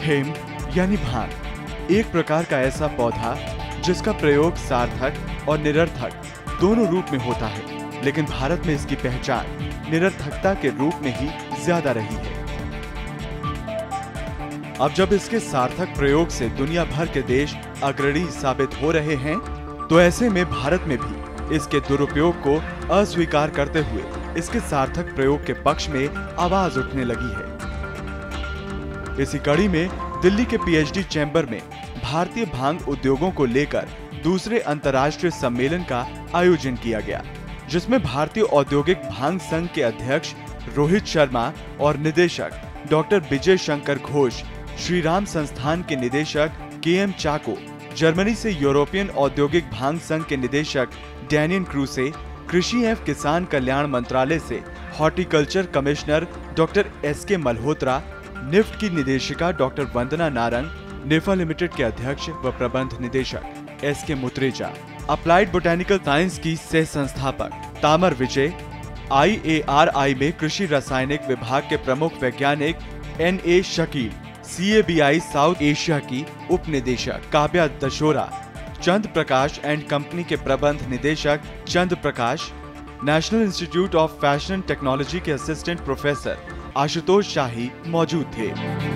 Hemp यानी भांग एक प्रकार का ऐसा पौधा जिसका प्रयोग सार्थक और निरर्थक दोनों रूप में होता है, लेकिन भारत में इसकी पहचान निरर्थकता के रूप में ही ज्यादा रही है। अब जब इसके सार्थक प्रयोग से दुनिया भर के देश अग्रणी साबित हो रहे हैं, तो ऐसे में भारत में भी इसके दुरुपयोग को अस्वीकार करते हुए इसके सार्थक प्रयोग के पक्ष में आवाज उठने लगी है। इसी कड़ी में दिल्ली के पीएचडी चैम्बर में भारतीय भांग उद्योगों को लेकर दूसरे अंतर्राष्ट्रीय सम्मेलन का आयोजन किया गया, जिसमें भारतीय औद्योगिक भांग संघ के अध्यक्ष रोहित शर्मा और निदेशक डॉक्टर विजय शंकर घोष, श्री राम संस्थान के निदेशक केएम चाको, जर्मनी से यूरोपियन औद्योगिक भांग संघ के निदेशक डैनियल क्रूसे, कृषि एवं किसान कल्याण मंत्रालय से horticulture commissioner doctor SK Malhotra, NIFT की निदेशिका doctor Vandana Narang, NEFA limited के अध्यक्ष व प्रबंध निदेशक SK Mutreja, applied botanical science की सह संस्थापक तामर विजय, IIHA में कृषि रासायनिक विभाग के प्रमुख वैज्ञानिक NA Shakeel, CABI south Asia की उप निदेशक काव्या दशोरा, चंद प्रकाश एंड कंपनी के प्रबंध निदेशक Chand Prakash, national institute of fashion technology के असिस्टेंट प्रोफेसर आशुतोष शाही मौजूद थे।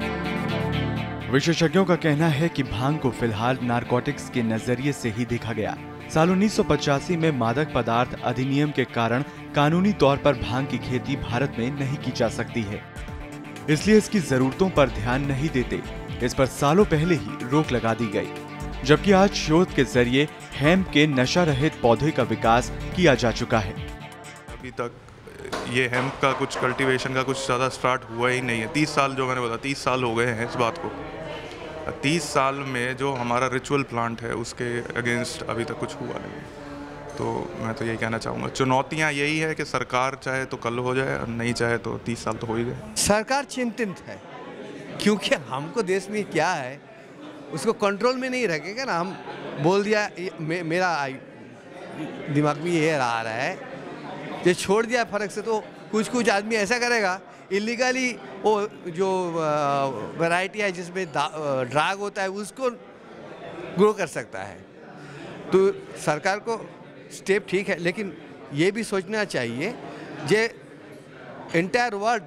विशेषज्ञों का कहना है कि भांग को फिलहाल नारकोटिक्स के नजरिए से ही देखा गया। साल 1985 में मादक पदार्थ अधिनियम के कारण कानूनी तौर पर भांग की खेती भारत में नहीं की जा सकती है, इसलिए इसकी जरूरतों पर ध्यान नहीं देते। इस पर सालों पहले ही रोक लगा दी गई, जबकि आज शोध के जरिए हेम्प के नशा रहित पौधे का विकास किया जा चुका है। अभी तक ये हेम्प का कुछ कल्टीवेशन का कुछ ज़्यादा स्टार्ट हुआ ही नहीं है। 30 साल जो मैंने बताया, 30 साल हो गए हैं इस बात को। 30 साल में जो हमारा रिचुअल प्लांट है उसके अगेंस्ट अभी तक कुछ हुआ नहीं है। तो मैं तो यही कहना चाहूँगा, चुनौतियाँ यही है कि सरकार चाहे तो कल हो जाए और नहीं चाहे तो 30 साल तो हो ही गए। सरकार चिंतित है, क्योंकि हमको देश में क्या है उसको कंट्रोल में नहीं रखेगा ना। हम बोल दिया, मेरा दिमाग में ये आ रहा है, ये छोड़ दिया फर्क से तो कुछ आदमी ऐसा करेगा इलीगली, वो जो वैरायटी है जिसमें ड्रग होता है उसको ग्रो कर सकता है। तो सरकार को स्टेप ठीक है, लेकिन ये भी सोचना चाहिए जे इंटायर वर्ल्ड,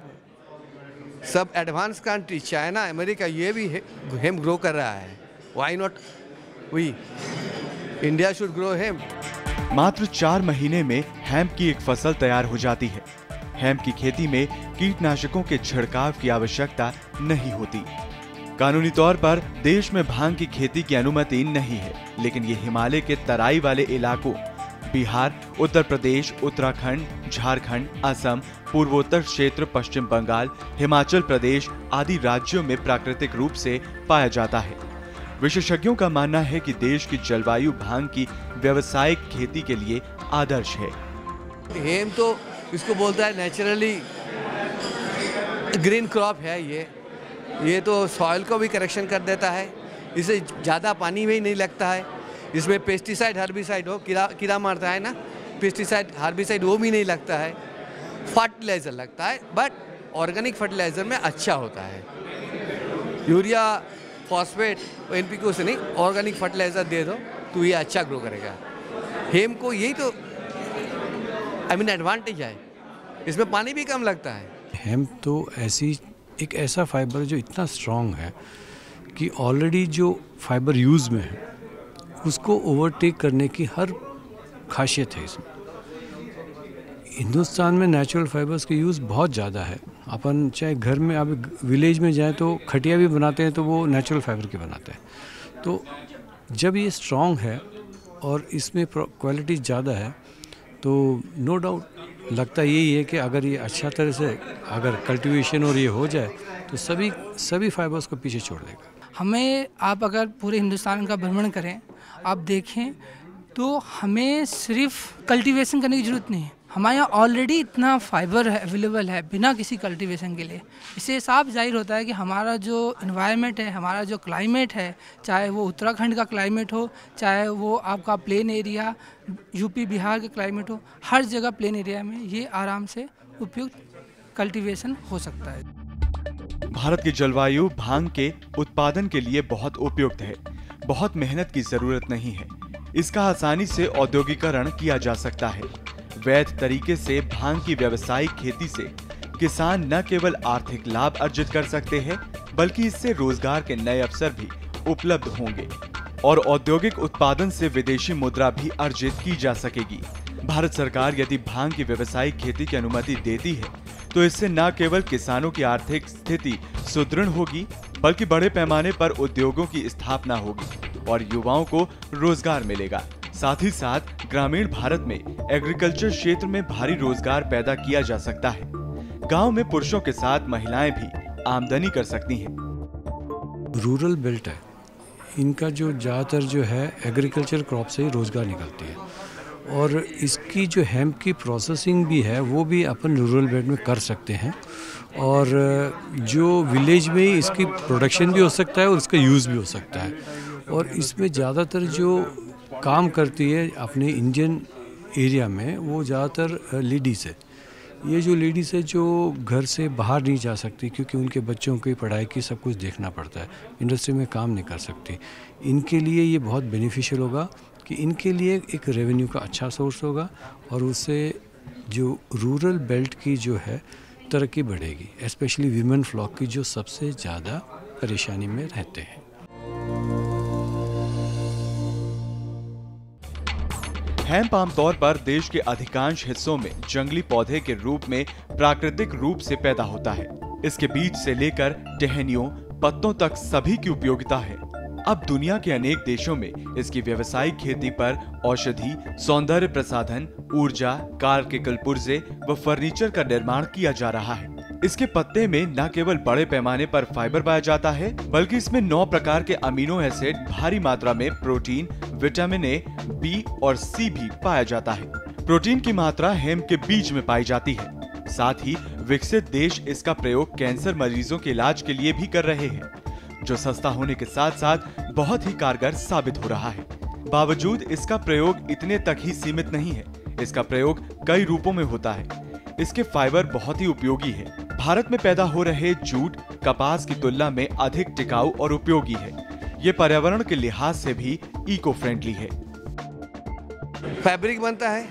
सब एडवांस कंट्री, चाइना, अमेरिका, ये भी हेम्प ग्रो कर रहा है। Why not we, India should grow hemp. मात्र 4 महीने में हेम्प की एक फसल तैयार हो जाती है। हेम्प की खेती में कीटनाशकों के छिड़काव की आवश्यकता नहीं होती। कानूनी तौर पर देश में भांग की खेती की अनुमति नहीं है, लेकिन ये हिमालय के तराई वाले इलाकों बिहार, उत्तर प्रदेश, उत्तराखंड, झारखंड, असम, पूर्वोत्तर क्षेत्र, पश्चिम बंगाल, हिमाचल प्रदेश आदि राज्यों में प्राकृतिक रूप से पाया जाता है। विशेषज्ञों का मानना है कि देश की जलवायु भांग की व्यावसायिक खेती के लिए आदर्श है। हेम्प तो इसको बोलता है नेचुरली ग्रीन क्रॉप है। ये तो सॉइल को भी करेक्शन कर देता है, इसे ज़्यादा पानी में ही नहीं लगता है। इसमें पेस्टिसाइड हर्बिसाइड हो, कीड़ा मारता है ना, पेस्टिसाइड हर्बिसाइड वो भी नहीं लगता है। फर्टिलाइज़र लगता है, बट ऑर्गेनिक फर्टिलाइज़र में अच्छा होता है। यूरिया, फॉस्फेट, NPK से नहीं, ऑर्गेनिक फर्टिलाइज़र दे दो तो ये अच्छा ग्रो करेगा। हेम्प को यही तो एडवांटेज है, इसमें पानी भी कम लगता है। हेम्प तो एक ऐसा फाइबर जो इतना स्ट्रॉन्ग है कि ऑलरेडी जो फाइबर यूज़ में है उसको ओवरटेक करने की हर खासियत है इसमें। हिंदुस्तान में नेचुरल फाइबर्स के यूज़ बहुत ज़्यादा है। अपन चाहे घर में, आप विलेज में जाएं तो खटिया भी बनाते हैं तो वो नेचुरल फाइबर के बनाते हैं। तो जब ये स्ट्रॉन्ग है और इसमें क्वालिटी ज़्यादा है तो नो डाउट लगता यही है कि अगर ये अच्छा तरह से अगर कल्टीवेशन और ये हो जाए तो सभी फाइबर्स को पीछे छोड़ देगा। हमें, आप अगर पूरे हिंदुस्तान का भ्रमण करें, आप देखें तो हमें सिर्फ कल्टीवेशन करने की ज़रूरत नहीं है। हमारे यहाँ ऑलरेडी इतना फाइबर अवेलेबल है बिना किसी कल्टीवेशन के लिए। इससे साफ जाहिर होता है कि हमारा जो इन्वायरमेंट है, हमारा जो क्लाइमेट है, चाहे वो उत्तराखंड का क्लाइमेट हो, चाहे वो आपका प्लेन एरिया यूपी बिहार का क्लाइमेट हो, हर जगह प्लेन एरिया में ये आराम से उपयुक्त कल्टीवेशन हो सकता है। भारत की जलवायु भांग के उत्पादन के लिए बहुत उपयुक्त है। बहुत मेहनत की जरूरत नहीं है। इसका आसानी से औद्योगिकरण किया जा सकता है। वैध तरीके से भांग की व्यावसायिक खेती से किसान न केवल आर्थिक लाभ अर्जित कर सकते हैं, बल्कि इससे रोजगार के नए अवसर भी उपलब्ध होंगे और औद्योगिक उत्पादन से विदेशी मुद्रा भी अर्जित की जा सकेगी। भारत सरकार यदि भांग की व्यावसायिक खेती की अनुमति देती है तो इससे न केवल किसानों की आर्थिक स्थिति सुदृढ़ होगी, बल्कि बड़े पैमाने पर उद्योगों की स्थापना होगी और युवाओं को रोजगार मिलेगा। साथ ही साथ ग्रामीण भारत में एग्रीकल्चर क्षेत्र में भारी रोजगार पैदा किया जा सकता है। गांव में पुरुषों के साथ महिलाएं भी आमदनी कर सकती हैं। रूरल बेल्ट है, इनका जो ज़्यादातर जो है एग्रीकल्चर क्रॉप से ही रोज़गार निकलती है और इसकी जो हेम्प की प्रोसेसिंग भी है वो भी अपन रूरल बेल्ट में कर सकते हैं और जो विलेज में ही इसकी प्रोडक्शन भी हो सकता है और इसका यूज़ भी हो सकता है। और इसमें ज़्यादातर जो काम करती है अपने इंडियन एरिया में वो ज़्यादातर लेडीज़ है। ये जो लेडीज़ है जो घर से बाहर नहीं जा सकती क्योंकि उनके बच्चों की पढ़ाई की सब कुछ देखना पड़ता है, इंडस्ट्री में काम नहीं कर सकती, इनके लिए ये बहुत बेनिफिशियल होगा कि इनके लिए एक रेवेन्यू का अच्छा सोर्स होगा और उससे जो रूरल बेल्ट की जो है तरक्की बढ़ेगी, स्पेशली वीमेन फ्लॉक की जो सबसे ज़्यादा परेशानी में रहते हैं। हेम्प आमतौर पर देश के अधिकांश हिस्सों में जंगली पौधे के रूप में प्राकृतिक रूप से पैदा होता है। इसके बीज से लेकर टहनियों, पत्तों तक सभी की उपयोगिता है। अब दुनिया के अनेक देशों में इसकी व्यावसायिक खेती पर औषधि, सौंदर्य प्रसाधन, ऊर्जा, कार के कल पुर्जे व फर्नीचर का निर्माण किया जा रहा है। इसके पत्ते में न केवल बड़े पैमाने पर फाइबर पाया जाता है, बल्कि इसमें 9 प्रकार के अमीनो एसिड, भारी मात्रा में प्रोटीन, विटामिन ए, बी और सी भी पाया जाता है। प्रोटीन की मात्रा हेम्प के बीज में पाई जाती है। साथ ही विकसित देश इसका प्रयोग कैंसर मरीजों के इलाज के लिए भी कर रहे हैं, जो सस्ता होने के साथ साथ बहुत ही कारगर साबित हो रहा है। बावजूद इसका प्रयोग इतने तक ही सीमित नहीं है, इसका प्रयोग कई रूपों में होता है। इसके फाइबर बहुत ही उपयोगी है। भारत में पैदा हो रहे जूट, कपास की तुलना में अधिक टिकाऊ और उपयोगी है। ये पर्यावरण के लिहाज से भी इको फ्रेंडली है। फैब्रिक बनता है,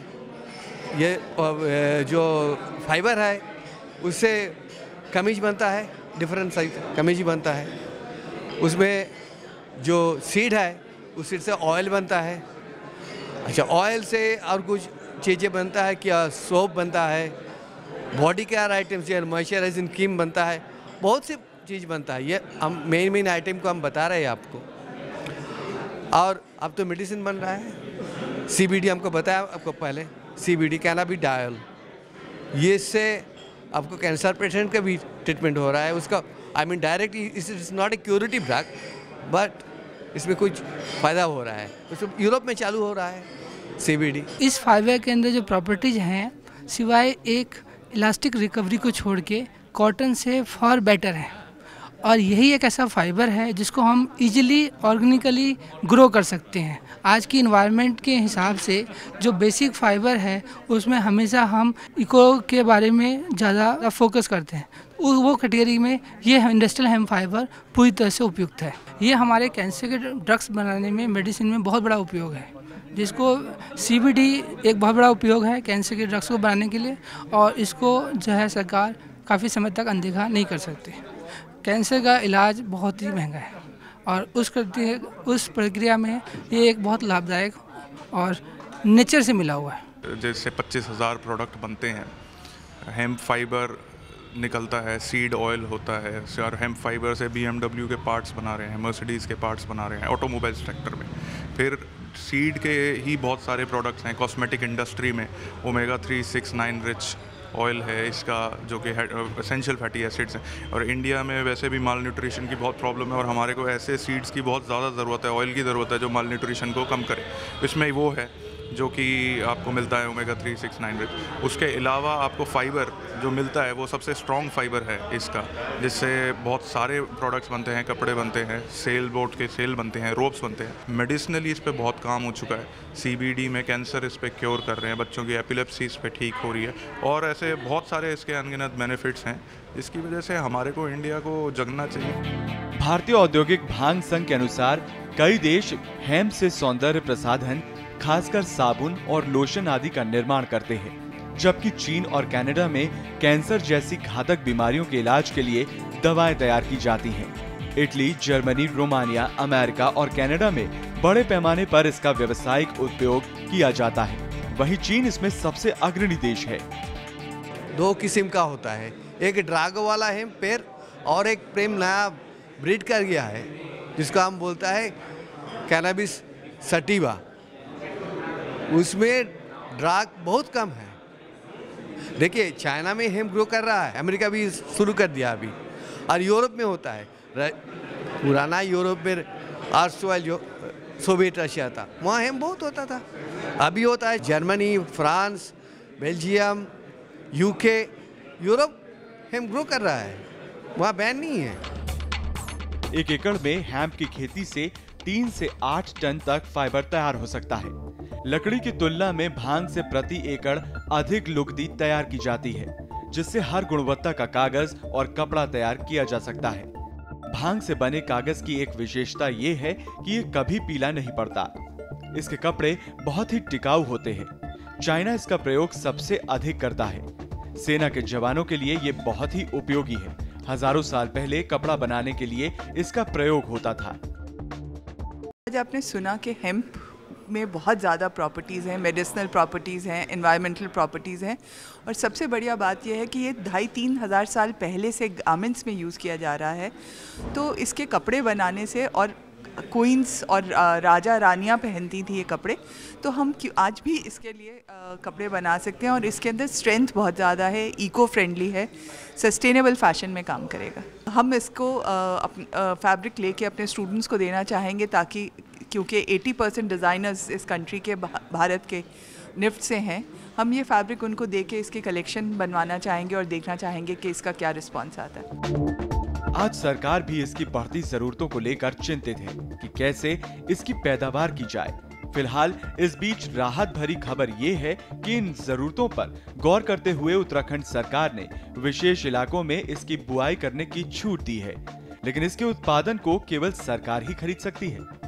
ये जो फाइबर है उससे कमीज बनता है, डिफरेंट साइज कमीज बनता है। उसमें जो सीड है उस सीड से ऑयल बनता है। अच्छा, ऑयल से और कुछ चीज़ें बनता है, क्या सोप बनता है, बॉडी केयर आइटम्स या मॉइस्चराइजिंग क्रीम बनता है, बहुत सी चीज़ बनता है। ये हम मेन आइटम को हम बता रहे हैं आपको। और अब तो मेडिसिन बन रहा है, CBD हमको बताया आपको पहले, CBD कैनाबिडायल, ये इससे आपको कैंसर पेशेंट का भी ट्रीटमेंट हो रहा है। उसका direct it's not a curative drug, but इसमें कुछ फ़ायदा हो रहा है। उसमें यूरोप में चालू हो रहा है CBD। इस फाइबर के अंदर जो प्रॉपर्टीज हैं, सिवाय एक इलास्टिक रिकवरी को छोड़ के कॉटन से फॉर बेटर है। और यही एक ऐसा फाइबर है जिसको हम इजीली ऑर्गेनिकली ग्रो कर सकते हैं। आज की इन्वायरमेंट के हिसाब से जो बेसिक फाइबर है उसमें हमेशा हम इको के बारे में ज़्यादा फोकस करते हैं। वो कैटेगरी में ये इंडस्ट्रियल हेम्प फाइबर पूरी तरह से उपयुक्त है। ये हमारे कैंसर के ड्रग्स बनाने में, मेडिसिन में बहुत बड़ा उपयोग है, जिसको CBD एक बहुत बड़ा उपयोग है कैंसर के ड्रग्स को बनाने के लिए। और इसको जो है सरकार काफ़ी समय तक अनदेखा नहीं कर सकती। कैंसर का इलाज बहुत ही महंगा है और उस प्रक्रिया में ये एक बहुत लाभदायक और नेचर से मिला हुआ है। जैसे 25,000 प्रोडक्ट बनते हैं, हेम्प फाइबर निकलता है, सीड ऑयल होता है, और हेम्प फाइबर से BMW के पार्ट्स बना रहे हैं, मर्सिडीज़ के पार्ट्स बना रहे हैं ऑटोमोबाइल सेक्टर में। फिर सीड के ही बहुत सारे प्रोडक्ट्स हैं कॉस्मेटिक इंडस्ट्री में। ओमेगा 3, 6, 9 रिच ऑयल है इसका, जो कि एसेंशियल फैटी एसिड्स हैं। और इंडिया में वैसे भी माल न्यूट्रिशन की बहुत प्रॉब्लम है और हमारे को ऐसे सीड्स की बहुत ज़्यादा ज़रूरत है, ऑयल की ज़रूरत है जो माल न्यूट्रिशन को कम करे। इसमें वो है जो कि आपको मिलता है ओमेगा 3 6 9 रिच। उसके अलावा आपको फाइबर जो मिलता है वो सबसे स्ट्रॉन्ग फाइबर है इसका, जिससे बहुत सारे प्रोडक्ट्स बनते हैं, कपड़े बनते हैं, सेल बोट के सेल बनते हैं, रोप्स बनते हैं। मेडिसिनली इस पे बहुत काम हो चुका है। CBD में कैंसर इस पे क्योर कर रहे हैं, बच्चों की एपिलेप्सी इस पे ठीक हो रही है, और ऐसे बहुत सारे इसके अनगिनत बेनिफिट्स हैं, जिसकी वजह से हमारे को इंडिया को जगना चाहिए। भारतीय औद्योगिक भांग संघ के अनुसार कई देश हेम्प से सौंदर्य प्रसाधन, खासकर साबुन और लोशन आदि का निर्माण करते हैं, जबकि चीन और कनाडा में कैंसर जैसी घातक बीमारियों के इलाज के लिए दवाएं तैयार की जाती हैं। इटली, जर्मनी, रोमानिया, अमेरिका और कनाडा में बड़े पैमाने पर इसका व्यावसायिक उपयोग किया जाता है। वहीं चीन इसमें सबसे अग्रणी देश है। 2 किस्म का होता है, एक ड्रग वाला हेम्प पेड़ और एक प्रेम नया ब्रीड कर गया है जिसको हम बोलता है कैनाबिस सटिवा। उसमें ड्रग बहुत कम है। देखिए, चाइना में हेम्प ग्रो कर रहा है, अमेरिका भी शुरू कर दिया अभी, और यूरोप में होता है। पुराना यूरोप में आर्सवाइल जो सोवियत रशिया था, वहाँ हेम्प बहुत होता था। अभी होता है Germany, France, Belgium, UK, Europe hemp grow कर रहा है, वहाँ बैन नहीं है। 1 एकड़ में हेम्प की खेती से 3 से 8 टन तक फाइबर तैयार हो सकता है। लकड़ी की तुलना में भांग से प्रति एकड़ अधिक लुगदी तैयार की जाती है, जिससे हर गुणवत्ता का कागज और कपड़ा तैयार किया जा सकता है। भांग से बने कागज की एक विशेषता ये है कि ये कभी पीला नहीं पड़ता। इसके कपड़े बहुत ही टिकाऊ होते हैं। चाइना इसका प्रयोग सबसे अधिक करता है। सेना के जवानों के लिए ये बहुत ही उपयोगी है। हजारों साल पहले कपड़ा बनाने के लिए इसका प्रयोग होता था। आज आपने सुना कि हेम्प में बहुत ज़्यादा प्रॉपर्टीज़ हैं, मेडिसिनल प्रॉपर्टीज़ हैं, एनवायरमेंटल प्रॉपर्टीज़ हैं, और सबसे बढ़िया बात यह है कि ये 2,500-3 हज़ार साल पहले से गारमेंट्स में यूज़ किया जा रहा है। तो इसके कपड़े बनाने से, और क्वींस और राजा रानियां पहनती थी ये कपड़े, तो हम आज भी इसके लिए कपड़े बना सकते हैं। और इसके अंदर स्ट्रेंथ बहुत ज़्यादा है, इको फ्रेंडली है, सस्टेनेबल फैशन में काम करेगा। हम इसको फैब्रिक लेके अपने स्टूडेंट्स को देना चाहेंगे, ताकि क्योंकि 80% डिज़ाइनर्स इस कंट्री के, भारत के निफ्ट से हैं, हम ये फैब्रिक उनको दे के इसकी कलेक्शन बनवाना चाहेंगे और देखना चाहेंगे कि इसका क्या रिस्पॉन्स आता है। आज सरकार भी इसकी बढ़ती जरूरतों को लेकर चिंतित है कि कैसे इसकी पैदावार की जाए। फिलहाल इस बीच राहत भरी खबर ये है कि इन जरूरतों पर गौर करते हुए उत्तराखंड सरकार ने विशेष इलाकों में इसकी बुआई करने की छूट दी है, लेकिन इसके उत्पादन को केवल सरकार ही खरीद सकती है।